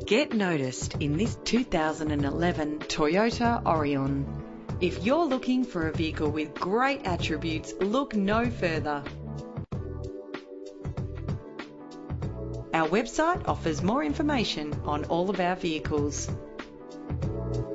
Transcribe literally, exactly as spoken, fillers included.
Get noticed in this two thousand eleven Toyota Aurion. If you're looking for a vehicle with great attributes, look no further. Our website offers more information on all of our vehicles.